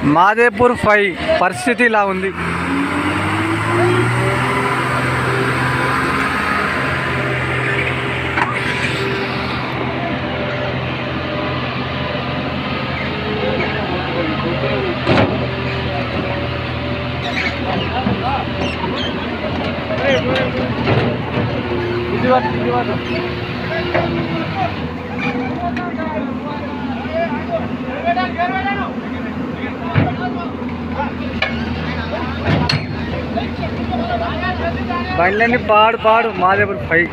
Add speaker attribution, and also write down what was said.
Speaker 1: మాదేపూర్ 5 పరిస్థితి ఇలా ఉంది. బండ్లన్నీ పాడు మాదేపూర్ 5.